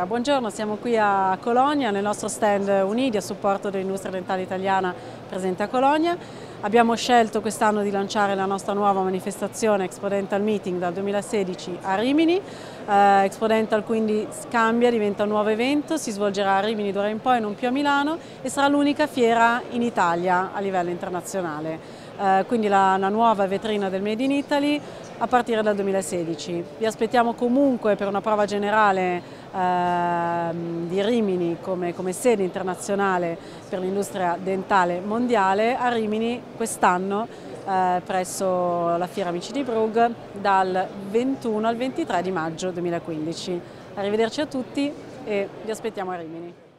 Allora, buongiorno, siamo qui a Cologna nel nostro stand Unidi a supporto dell'industria dentale italiana presente a Cologna. Abbiamo scelto quest'anno di lanciare la nostra nuova manifestazione Expo Dental Meeting dal 2016 a Rimini. Expo Dental quindi cambia, diventa un nuovo evento, si svolgerà a Rimini d'ora in poi, non più a Milano, e sarà l'unica fiera in Italia a livello internazionale. Quindi la nuova vetrina del Made in Italy a partire dal 2016. Vi aspettiamo comunque per una prova generale di Rimini come sede internazionale per l'industria dentale mondiale a Rimini quest'anno presso la Fiera Amici di Brugg dal 21 al 23 di maggio 2015. Arrivederci a tutti e vi aspettiamo a Rimini.